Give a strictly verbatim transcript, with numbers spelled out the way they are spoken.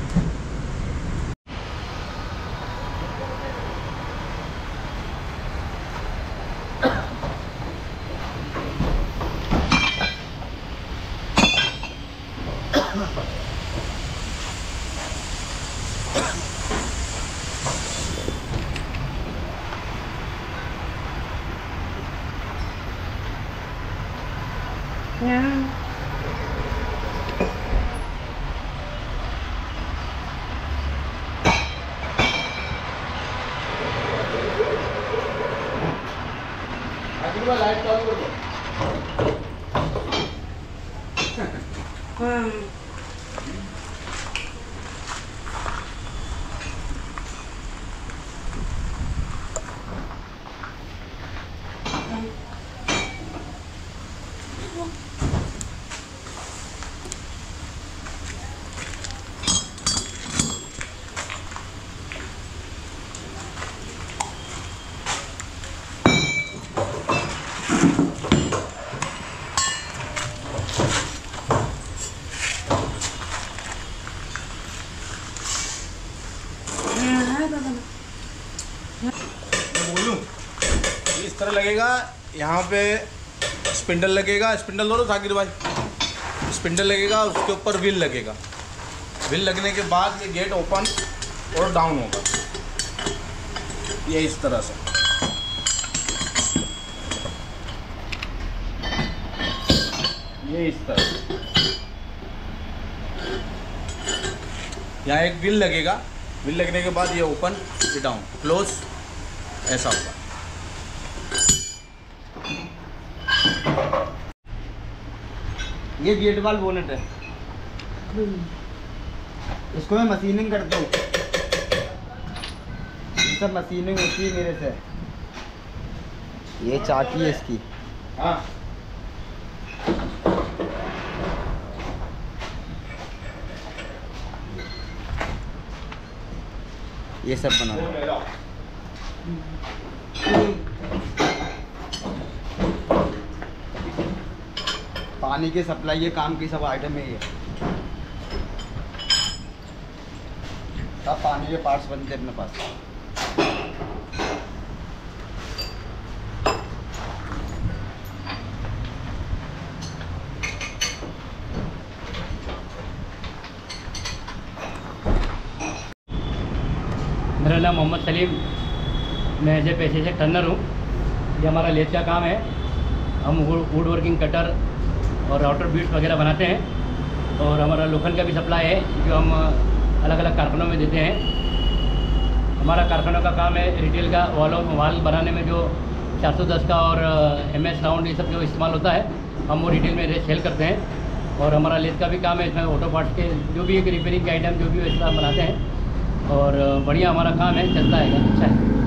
Light चालू कर दो। बोलूं इस तरह लगेगा, यहाँ पे स्पिंडल लगेगा, स्पिंडल दो साकिर भाई, स्पिंडल लगेगा, उसके ऊपर व्हील लगेगा। व्हील लगने के बाद ये गेट ओपन और डाउन होगा, ये इस तरह से। ये इस तरह से यहाँ एक व्हील लगेगा, व्हील लगने के बाद ये ओपन, ये डाउन, क्लोज, ऐसा होगा। ये गेट वाल बोनेट है, इसको मैं मशीनिंग करता हूँ, सब मशीनिंग होती है मेरे से। ये चाकी है इसकी। हाँ ये सब बना पानी के सप्लाई के काम की सब आइटम है ये, सब पानी के पार्ट्स बनते हैं अपने पास। मेरा नाम मोहम्मद सलीम, मैं एज ए पेशे से टर्नर हूँ। ये हमारा लेथ का काम है। हम वुड वर्किंग कटर और राउटर बीट्स वगैरह बनाते हैं, और हमारा लोखंड का भी सप्लाई है जो हम अलग अलग कारखानों में देते हैं। हमारा कारखानों का काम है रिटेल का, वालों वाल बनाने में जो चार सौ दस का और एम एस राउंड ये सब जो इस्तेमाल होता है, हम वो रिटेल में सेल करते हैं। और हमारा लेथ का भी काम है, इसमें ऑटो पार्ट्स के जो भी एक रिपेयरिंग के आइटम जो भी वैसा बनाते हैं, और बढ़िया हमारा काम है, चलता है, अच्छा है।